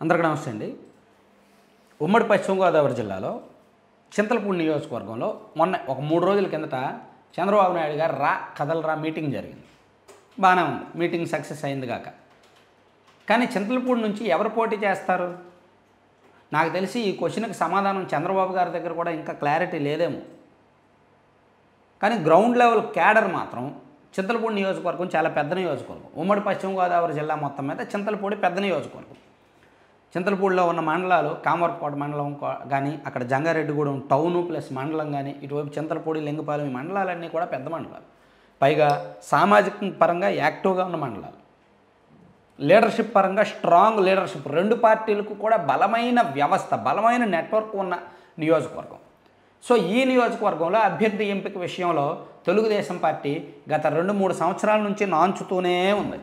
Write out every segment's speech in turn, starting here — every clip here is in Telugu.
అందరికీ నమస్తే అండి. ఉమ్మడి పశ్చిమ గోదావరి జిల్లాలో చింతలపూడి నియోజకవర్గంలో మొన్న ఒక 3 రోజుల కిందట చంద్రబాబు నాయుడు గారు కదలరా మీటింగ్ జరిగింది. బాగానే ఉంది, మీటింగ్ సక్సెస్ అయింది కాక. కానీ చింతలపూడి నుంచి ఎవరు పోటీ చేస్తారు? నాకు తెలిసి ఈ క్వశ్చన్కి సమాధానం చంద్రబాబు గారి దగ్గర కూడా ఇంకా క్లారిటీ లేదేమో. కానీ గ్రౌండ్ లెవెల్ క్యాడర్ మాత్రం చింతలపూడి నియోజకవర్గం చాలా పెద్ద నియోజకవర్గం. ఉమ్మడి పశ్చిమ గోదావరి జిల్లా మొత్తం మీద చింతలపూడి పెద్ద నియోజకవర్గం. చింతలపూడిలో ఉన్న మండలాలు కామర్కోట మండలం కానీ, అక్కడ జంగారెడ్డిగూడెం టౌను ప్లస్ మండలం కానీ, ఇటువైపు చింతలపూడి లింగపాలెం ఈ మండలాలన్నీ కూడా పెద్ద మండలాలు. పైగా సామాజిక పరంగా యాక్టివ్గా ఉన్న మండలాలు, లీడర్షిప్ పరంగా స్ట్రాంగ్ లీడర్షిప్, 2 పార్టీలకు కూడా బలమైన వ్యవస్థ, బలమైన నెట్వర్క్ ఉన్న నియోజకవర్గం. సో ఈ నియోజకవర్గంలో అభ్యర్థి ఎంపిక విషయంలో తెలుగుదేశం పార్టీ గత 2-3 సంవత్సరాల నుంచి నాంచుతూనే ఉంది.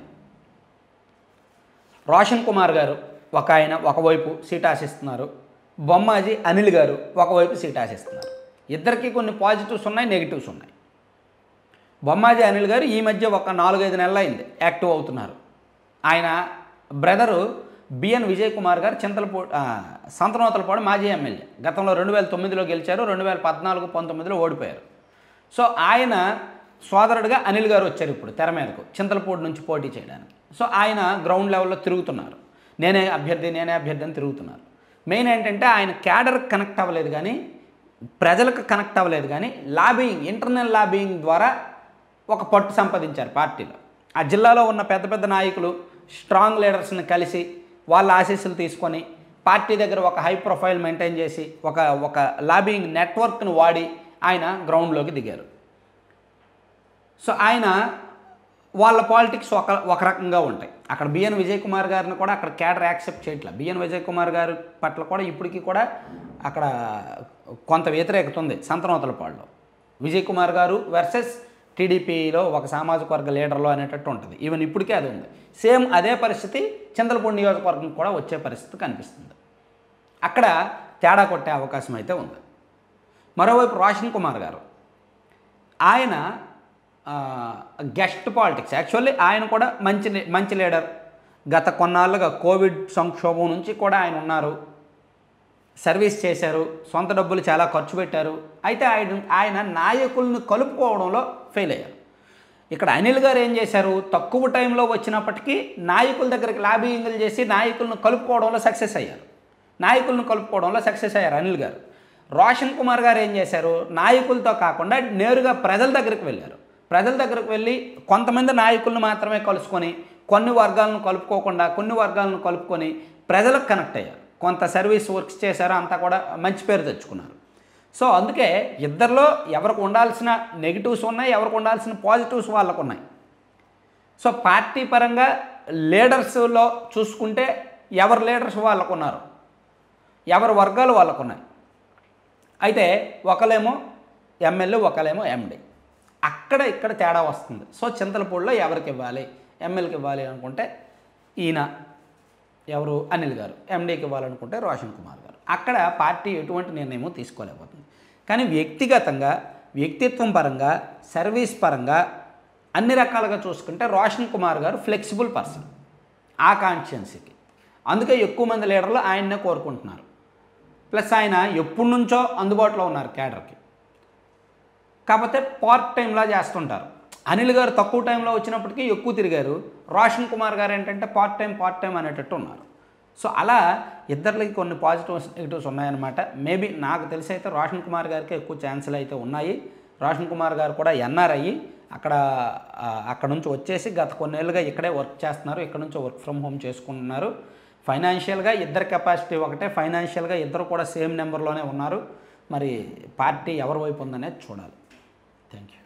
రోషన్ కుమార్ గారు ఆయన ఒకవైపు సీట్ ఆశిస్తున్నారు, బొమ్మాజీ అనిల్ గారు ఒకవైపు సీట్ ఆశిస్తున్నారు. ఇద్దరికీ కొన్ని పాజిటివ్స్ ఉన్నాయి, నెగిటివ్స్ ఉన్నాయి. బొమ్మాజీ అనిల్ గారు ఈ మధ్య ఒక 4-5 నెలలు అయింది యాక్టివ్ అవుతున్నారు. ఆయన బ్రదరు బిఎన్ విజయ్ కుమార్ గారు సంతనూతలపాడు మాజీ ఎమ్మెల్యే, గతంలో 2009లో గెలిచారు, 2014-19లో ఓడిపోయారు. సో ఆయన సోదరుడిగా అనిల్ గారు వచ్చారు ఇప్పుడు తెర మీదకు చింతలపూడి నుంచి పోటీ చేయడానికి. సో ఆయన గ్రౌండ్ లెవెల్లో తిరుగుతున్నారు, నేనే అభ్యర్థి అని తిరుగుతున్నారు. మెయిన్ ఏంటంటే ఆయన క్యాడర్కి కనెక్ట్ అవ్వలేదు కానీ, ప్రజలకు కనెక్ట్ అవ్వలేదు కానీ, లాబియింగ్, ఇంటర్నల్ లాబియింగ్ ద్వారా ఒక పట్టు సంపాదించారు పార్టీలో. ఆ జిల్లాలో ఉన్న పెద్ద పెద్ద నాయకులు, స్ట్రాంగ్ లీడర్స్ని కలిసి వాళ్ళ ఆశీస్సులు తీసుకొని పార్టీ దగ్గర ఒక హై ప్రొఫైల్ మెయింటైన్ చేసి ఒక లాబియింగ్ నెట్వర్క్ను వాడి ఆయన గ్రౌండ్లోకి దిగారు. సో ఆయన వాళ్ళ పాలిటిక్స్ ఒక రకంగా ఉంటాయి. అక్కడ బిఎన్ విజయ్ కుమార్ గారిని కూడా అక్కడ క్యాడర్ యాక్సెప్ట్ చేయట్లేదు. బిఎన్ విజయ్ కుమార్ గారి పట్ల కూడా ఇప్పటికీ కూడా అక్కడ కొంత వ్యతిరేకత ఉంది. సంతనూతలపాడులో విజయ్ కుమార్ గారు వర్సెస్ టీడీపీలో ఒక సామాజిక వర్గ లీడర్లో అనేటట్టు ఉంటుంది. ఈవెన్ ఇప్పటికే అది ఉంది. సేమ్ అదే పరిస్థితి చింతలపూడి నియోజకవర్గం కూడా వచ్చే పరిస్థితి కనిపిస్తుంది. అక్కడ తేడా కొట్టే అవకాశం అయితే ఉంది. మరోవైపు రోషన్ కుమార్ గారు ఆయన గెస్ట్ పాలిటిక్స్, యాక్చువల్లీ ఆయన కూడా మంచి లీడర్. గత కొన్నాళ్ళుగా కోవిడ్ సంక్షోభం నుంచి కూడా ఆయన ఉన్నారు, సర్వీస్ చేశారు, సొంత డబ్బులు చాలా ఖర్చు పెట్టారు. అయితే ఆయన నాయకులను కలుపుకోవడంలో ఫెయిల్ అయ్యారు. ఇక్కడ అనిల్ గారు ఏం చేశారు, తక్కువ టైంలో వచ్చినప్పటికీ నాయకుల దగ్గరికి లాబియింగ్లు చేసి నాయకులను కలుపుకోవడంలో సక్సెస్ అయ్యారు. అనిల్ గారు. రోషన్ కుమార్ గారు ఏం చేశారు, నాయకులతో కాకుండా నేరుగా ప్రజల దగ్గరికి వెళ్ళారు. ప్రజల దగ్గరకు వెళ్ళి కొంతమంది నాయకులను మాత్రమే కలుసుకొని కొన్ని వర్గాలను కలుపుకొని ప్రజలకు కనెక్ట్ అయ్యారు. కొంత సర్వీస్ వర్క్స్ చేశారు, అంతా కూడా మంచి పేరు తెచ్చుకున్నారు. సో అందుకే ఇద్దరిలో ఎవరికి ఉండాల్సిన నెగిటివ్స్ ఉన్నాయి, ఎవరికి ఉండాల్సిన పాజిటివ్స్ వాళ్ళకు ఉన్నాయి. సో పార్టీ పరంగా లీడర్స్లో చూసుకుంటే ఎవరి లీడర్స్ వాళ్ళకు ఉన్నారు, ఎవరి వర్గాలు వాళ్ళకు ఉన్నాయి. అయితే ఒకలేమో ఎమ్మెల్యే, ఒకలేమో ఎండి. ఇక్కడ తేడా వస్తుంది. సో చింతలపూడిలో ఎవరికి ఇవ్వాలి, ఎమ్మెల్యేకి ఇవ్వాలి అనుకుంటే ఈయన ఎవరు అనిల్ గారు, ఎండీకి ఇవ్వాలనుకుంటే రోషన్ కుమార్ గారు. అక్కడ పార్టీ ఎటువంటి నిర్ణయమో తీసుకోలేకపోతుంది. కానీ వ్యక్తిగతంగా, వ్యక్తిత్వం పరంగా, సర్వీస్ పరంగా అన్ని రకాలుగా చూసుకుంటే రోషన్ కుమార్ గారు ఫ్లెక్సిబుల్ పర్సన్ ఆ కాన్స్టిట్యున్సీకి. అందుకే ఎక్కువ మంది లీడర్లు ఆయన్నే కోరుకుంటున్నారు. ప్లస్ ఆయన ఎప్పటి నుంచో అందుబాటులో ఉన్నారు క్యాడర్కి. కాకపోతే పార్ట్ టైంలా చేస్తుంటారు. అనిల్ గారు తక్కువ టైంలో వచ్చినప్పటికీ ఎక్కువ తిరిగారు. రోషన్ కుమార్ గారు ఏంటంటే పార్ట్ టైం అనేటట్టు ఉన్నారు. సో అలా ఇద్దరికి కొన్ని పాజిటివ్స్ నెగిటివ్స్ ఉన్నాయన్నమాట. మేబీ నాకు తెలిసి అయితే రోషన్ కుమార్ గారికి ఎక్కువ ఛాన్సులు అయితే ఉన్నాయి. రోషన్ కుమార్ గారు కూడా ఎన్ఆర్ఐ, అక్కడ నుంచి వచ్చేసి గత కొన్నేళ్ళుగా ఇక్కడే వర్క్ చేస్తున్నారు, ఇక్కడ నుంచి వర్క్ ఫ్రమ్ హోమ్ చేసుకుంటున్నారు. ఫైనాన్షియల్గా ఇద్దరు కెపాసిటీ ఒకటే, ఫైనాన్షియల్గా ఇద్దరు కూడా సేమ్ నెంబర్లోనే ఉన్నారు. మరి పార్టీ ఎవరి వైపు ఉందనేది చూడాలి. Thank you.